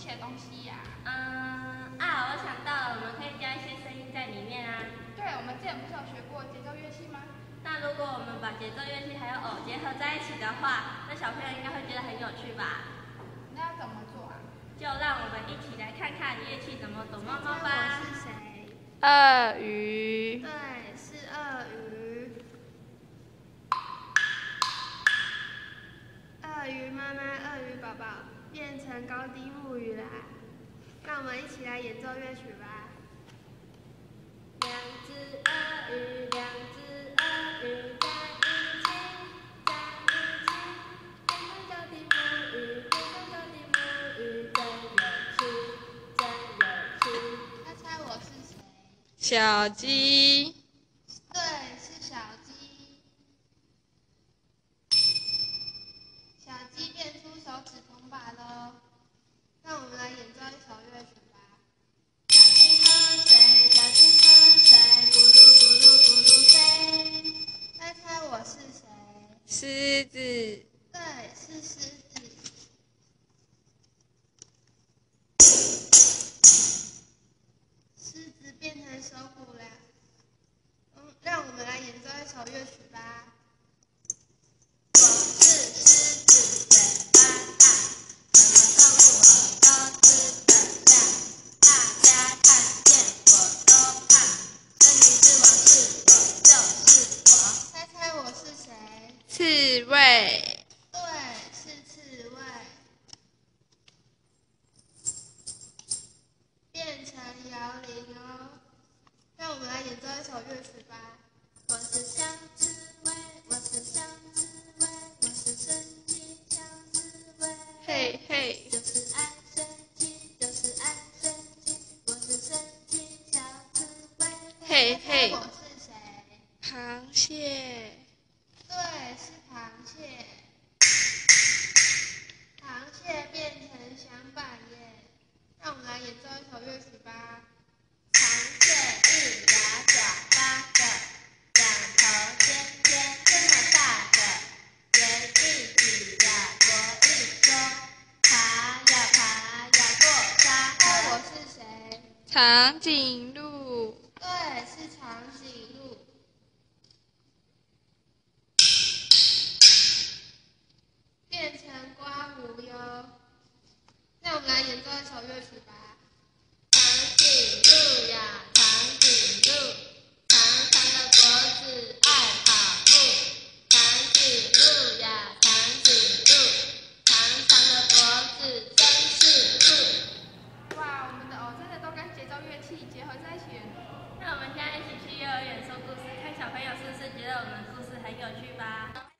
些东西呀？ 我想到了，我们可以加一些声音在里面啊。 对，我们之前不是有学过节奏乐器吗？ 那如果我们把节奏乐器还有偶结合在一起的话，那小朋友应该会觉得很有趣吧？ 那要怎么做啊？ 就让我们一起来看看乐器怎么躲猫猫吧。 我是谁？ 鳄鱼。 对，是鳄鱼。鳄鱼妈妈、鳄鱼宝宝变成高低木鱼啦！让我们一起来演奏乐曲吧。 两只鳄鱼，两只鳄鱼在一起，在一起，变成高低木鱼，变成高低木鱼，真有趣，真有趣。 猜猜我是谁？ 小鸡。 对，是小鸡。小鸡变出手指铜把喽，让我们来演奏一首乐曲吧。小鸡喝水，小鸡喝水，咕噜咕噜咕噜水。猜猜我是谁？ 狮子。 对，是狮子。狮子变成手鼓了，让我们来演奏一首乐曲吧。我是狮子，嘴巴大，什么动物我都吃得下。大家看见我都怕，森林之王是我，就是我。猜猜我是谁？ 刺猬。 对，是刺猬。变成摇铃哦，让我们来演奏一首乐曲吧。我是小刺猬，我是小刺猬，我是神奇小刺猬。 嘿嘿。 就是爱生气，就是爱生气，我是神奇小刺猬。 嘿嘿。 我是谁？ 螃蟹。 对，是螃蟹。螃蟹变成响板耶，让我们来演奏一首乐曲吧。螃蟹一牙爪8个，两头尖尖这么大个，原地挤呀啄一啄，爬呀爬呀过沙河。我是谁？ 长颈鹿。 对，是长颈鹿。变成刮胡哟，让我们来演奏一首乐曲吧。长颈鹿呀，长颈鹿，长长的脖子爱跑步。长颈鹿呀，长颈鹿，长长的脖子真是酷。 哇，我们的偶真的都跟节奏乐器结合在一起了。 那我们现在一起去幼儿园说故事，看小朋友是不是觉得我们的故事很有趣吧？